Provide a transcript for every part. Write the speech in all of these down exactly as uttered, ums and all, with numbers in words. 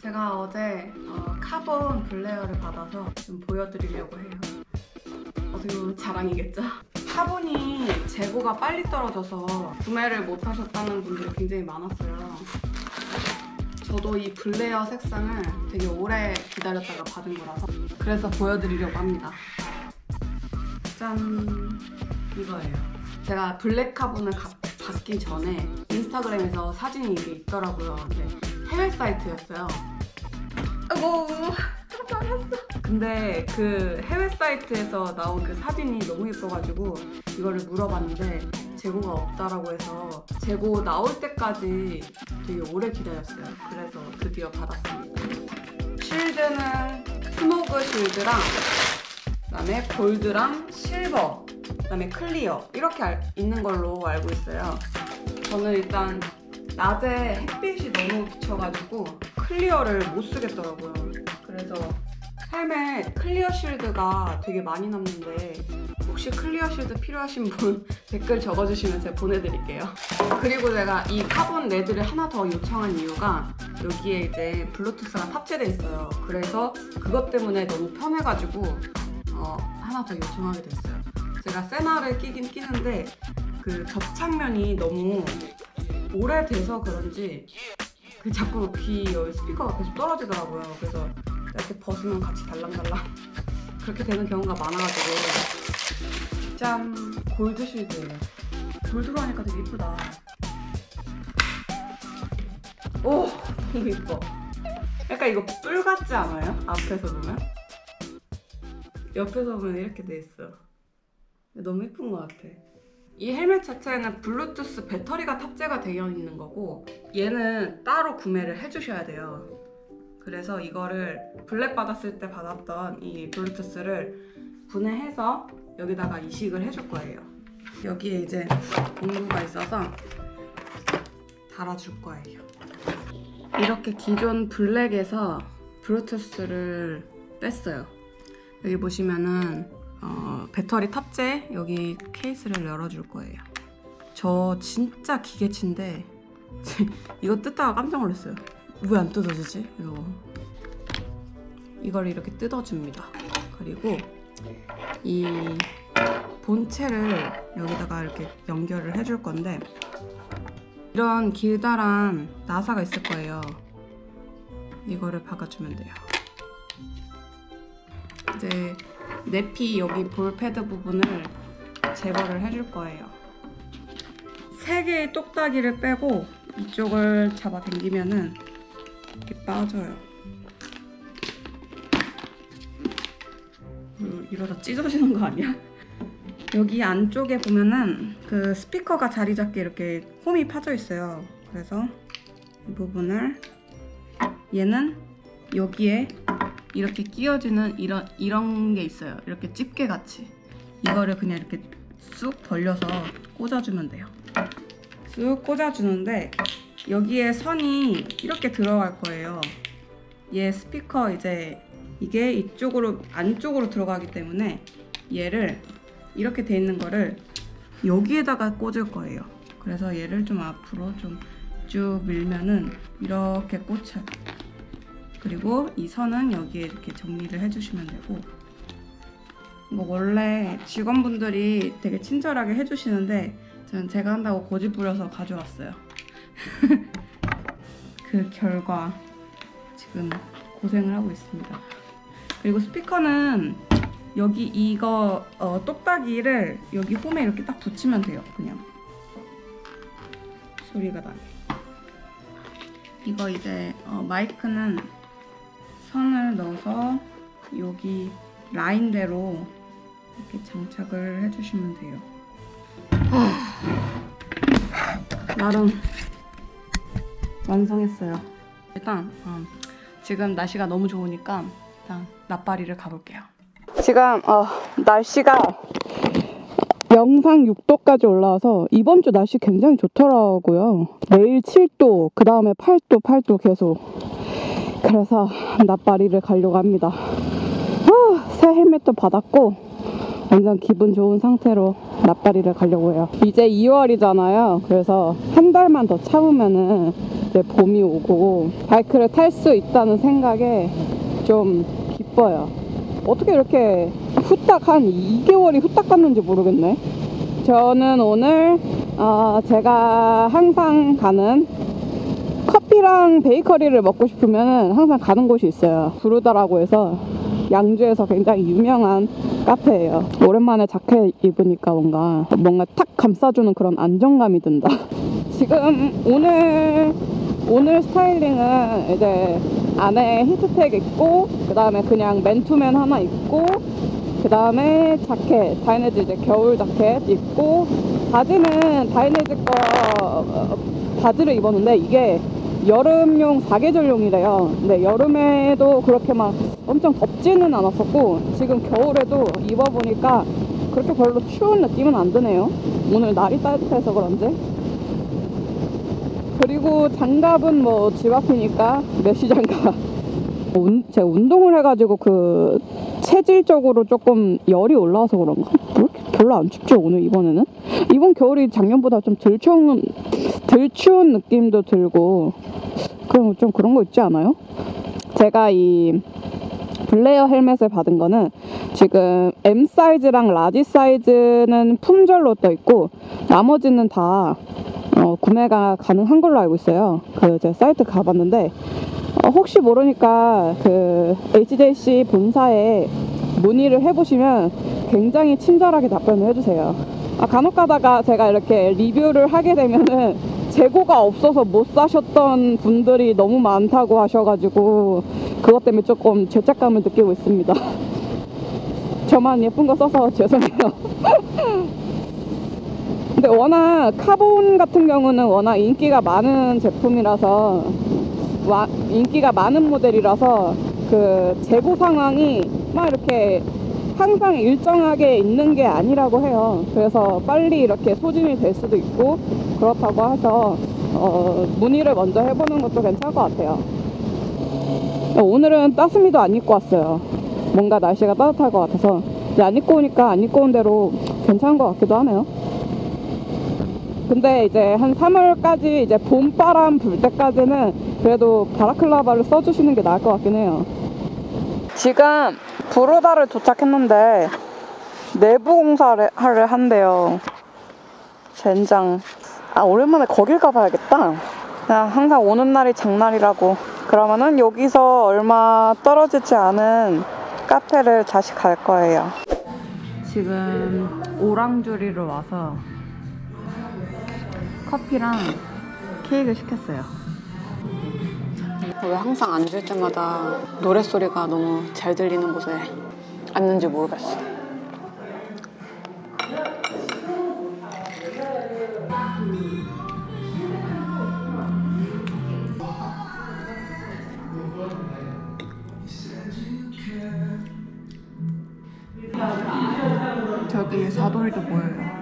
제가 어제 어, 카본 블레어를 받아서 좀 보여드리려고 해요. 어떻게 보면 자랑이겠죠? 카본이 재고가 빨리 떨어져서 구매를 못 하셨다는 분들이 굉장히 많았어요. 저도 이 블레어 색상을 되게 오래 기다렸다가 받은 거라서 그래서 보여드리려고 합니다. 짠! 이거예요. 제가 블랙 카본을 가, 받기 전에 인스타그램에서 사진이 이게 있더라고요. 근데 해외 사이트였어요. 아이고, 알았어. 근데 그 해외 사이트에서 나온 그 사진이 너무 예뻐가지고 이거를 물어봤는데 재고가 없다라고 해서 재고 나올 때까지 되게 오래 기다렸어요. 그래서 드디어 받았습니다. 쉴드는 스모그 쉴드랑 그다음에 골드랑 실버, 그다음에 클리어 이렇게 알, 있는 걸로 알고 있어요. 저는 일단 낮에 햇빛이 너무 비쳐가지고 클리어를 못 쓰겠더라고요. 그래서 헬멧 클리어 쉴드가 되게 많이 남는데 혹시 클리어 쉴드 필요하신 분 댓글 적어주시면 제가 보내드릴게요. 그리고 제가 이 카본 레드를 하나 더 요청한 이유가 여기에 이제 블루투스가 탑재돼 있어요. 그래서 그것 때문에 너무 편해가지고 어, 하나 더 요청하게 됐어요. 제가 세나를 끼긴 끼는데 그 접착면이 너무 오래돼서 그런지 그 자꾸 귀 여기 스피커가 계속 떨어지더라고요. 그래서 이렇게 벗으면 같이 달랑달랑 그렇게 되는 경우가 많아가지고. 짠! 골드 쉴드예요. 골드로 하니까 되게 이쁘다. 오! 너무 이뻐. 약간 이거 뿔 같지 않아요? 앞에서 보면? 옆에서 보면 이렇게 돼 있어. 너무 이쁜 것 같아. 이 헬멧 자체는 블루투스 배터리가 탑재가 되어 있는 거고 얘는 따로 구매를 해주셔야 돼요. 그래서 이거를 블랙 받았을 때 받았던 이 블루투스를 분해해서 여기다가 이식을 해줄 거예요. 여기에 이제 공구가 있어서 달아줄 거예요. 이렇게 기존 블랙에서 블루투스를 뺐어요. 여기 보시면은 어, 배터리 탑재 여기 케이스를 열어줄 거예요. 저 진짜 기계치인데 이거 뜯다가 깜짝 놀랐어요. 왜 안 뜯어지지? 이러고 이걸 이렇게 뜯어줍니다. 그리고 이 본체를 여기다가 이렇게 연결을 해줄 건데 이런 길다란 나사가 있을 거예요. 이거를 박아주면 돼요. 이제 내피 여기 볼 패드 부분을 제거를 해줄 거예요. 세 개의 똑딱이를 빼고 이쪽을 잡아 당기면은 이렇게 빠져요. 음, 이러다 찢어지는 거 아니야? 여기 안쪽에 보면은 그 스피커가 자리 잡게 이렇게 홈이 파져 있어요. 그래서 이 부분을 얘는 여기에 이렇게 끼워지는 이런, 이런 게 있어요. 이렇게 집게 같이. 이거를 그냥 이렇게 쑥 벌려서 꽂아주면 돼요. 쑥 꽂아주는데 여기에 선이 이렇게 들어갈 거예요. 얘 스피커 이제 이게 이쪽으로 안쪽으로 들어가기 때문에 얘를 이렇게 돼 있는 거를 여기에다가 꽂을 거예요. 그래서 얘를 좀 앞으로 좀 쭉 밀면은 이렇게 꽂혀요. 그리고 이 선은 여기에 이렇게 정리를 해주시면 되고 뭐 원래 직원분들이 되게 친절하게 해주시는데 저는 제가 한다고 고집 부려서 가져왔어요. 그 결과 지금 고생을 하고 있습니다. 그리고 스피커는 여기 이거 어, 똑딱이를 여기 홈에 이렇게 딱 붙이면 돼요. 그냥 소리가 나게. 이거 이제 어, 마이크는 선을 넣어서 여기 라인대로 이렇게 장착을 해주시면 돼요. 나름 완성했어요. 일단 어, 지금 날씨가 너무 좋으니까 일단 납바리를 가볼게요. 지금 어, 날씨가 영상 육 도까지 올라와서 이번 주 날씨 굉장히 좋더라고요. 내일 칠 도, 그 다음에 팔 도, 팔 도 계속. 그래서 납바리를 가려고 합니다. 아, 새 헬멧도 받았고 완전 기분 좋은 상태로 납바리를 가려고 해요. 이제 이월이잖아요. 그래서 한 달만 더 참으면은 이제 봄이 오고 바이크를 탈 수 있다는 생각에 좀 기뻐요. 어떻게 이렇게 후딱 한 이 개월이 후딱 갔는지 모르겠네. 저는 오늘 어 제가 항상 가는 커피랑 베이커리를 먹고 싶으면 항상 가는 곳이 있어요. 부르다라고 해서 양주에서 굉장히 유명한 카페예요. 오랜만에 자켓 입으니까 뭔가 뭔가 탁 감싸주는 그런 안정감이 든다. 지금 오늘 오늘 스타일링은 이제 안에 히트텍 입고 그 다음에 그냥 맨투맨 하나 입고 그 다음에 자켓 다이내즈 이제 겨울 자켓 입고 바지는 다이내즈 거 어, 바지를 입었는데 이게 여름용 사계절용이래요. 근데 여름에도 그렇게 막 엄청 덥지는 않았었고 지금 겨울에도 입어보니까 그렇게 별로 추운 느낌은 안 드네요. 오늘 날이 따뜻해서 그런지. 그리고 장갑은 뭐 집 앞이니까 메쉬 장갑. 운, 제가 운동을 해가지고 그 체질적으로 조금 열이 올라와서 그런가? 왜 이렇게 별로 안 춥죠 오늘 이번에는? 이번 겨울이 작년보다 좀 덜 추운, 덜 추운 느낌도 들고 그럼 좀 그런 거 있지 않아요? 제가 이 블레어 헬멧을 받은 거는 지금 M 사이즈랑 라지 사이즈는 품절로 떠 있고 나머지는 다 어, 구매가 가능한 걸로 알고 있어요. 그 제가 사이트 가봤는데 어, 혹시 모르니까 그 에이치제이씨 본사에 문의를 해보시면 굉장히 친절하게 답변을 해주세요. 아, 간혹 가다가 제가 이렇게 리뷰를 하게 되면은 재고가 없어서 못 사셨던 분들이 너무 많다고 하셔가지고 그것 때문에 조금 죄책감을 느끼고 있습니다. 저만 예쁜 거 써서 죄송해요. 근데 워낙 카본 같은 경우는 워낙 인기가 많은 제품이라서 와, 인기가 많은 모델이라서 그 재고 상황이 막 이렇게 항상 일정하게 있는 게 아니라고 해요. 그래서 빨리 이렇게 소진이 될 수도 있고 그렇다고 해서 어, 문의를 먼저 해보는 것도 괜찮을 것 같아요. 오늘은 따스미도 안 입고 왔어요. 뭔가 날씨가 따뜻할 것 같아서 이제 안 입고 오니까 안 입고 온 대로 괜찮은 것 같기도 하네요. 근데 이제 한 삼월까지 이제 봄바람 불 때까지는 그래도 바라클라바를 써주시는 게 나을 것 같긴 해요. 지금 부르다를 도착했는데 내부 공사를 한대요. 젠장. 아, 오랜만에 거길 가봐야겠다. 그냥 항상 오는 날이 장날이라고. 그러면은 여기서 얼마 떨어지지 않은 카페를 다시 갈 거예요. 지금 오랑주리로 와서 커피랑 케이크를 시켰어요. 왜 항상 앉을 때마다 노랫소리가 너무 잘 들리는 곳에 앉는지 모르겠어. 저기 사돌이도 보여요.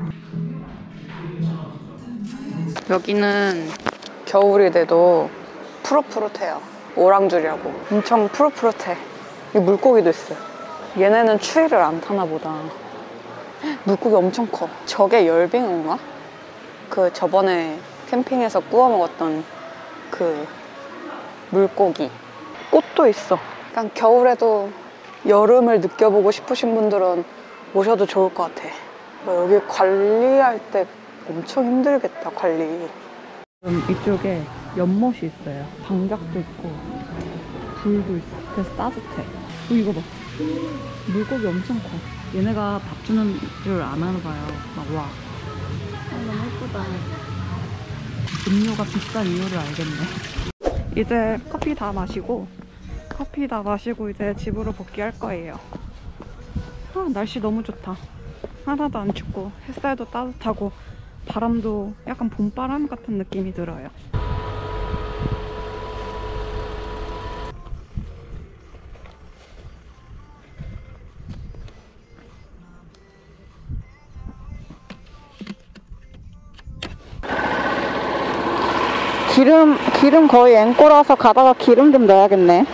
여기는 겨울이 돼도 푸릇푸릇해요. 오랑주리라고 엄청 푸릇푸릇해. 여기 물고기도 있어요. 얘네는 추위를 안 타나 보다. 물고기 엄청 커. 저게 열빙어인가? 그 저번에 캠핑에서 구워 먹었던 그 물고기. 꽃도 있어. 약간 겨울에도 여름을 느껴보고 싶으신 분들은 오셔도 좋을 것 같아. 뭐 여기 관리할 때 엄청 힘들겠다, 관리. 지금 이쪽에 연못이 있어요. 방작도 있고 불도 있어. 그래서 따뜻해. 어, 이거 봐. 물고기 엄청 커. 얘네가 밥 주는 줄 아나 봐요. 막 와. 아, 너무 예쁘다. 음료가 비싼 이유를 알겠네. 이제 커피 다 마시고 커피 다 마시고 이제 집으로 복귀할 거예요. 아, 날씨 너무 좋다. 하나도 안 춥고 햇살도 따뜻하고 바람도 약간 봄바람 같은 느낌이 들어요. 기름, 기름 거의 앵꼬라서 가다가 기름 좀 넣어야겠네.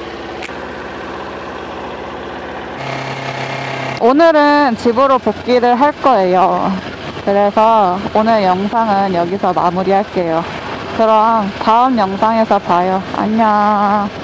오늘은 집으로 복귀를 할 거예요. 그래서 오늘 영상은 여기서 마무리할게요. 그럼 다음 영상에서 봐요. 안녕.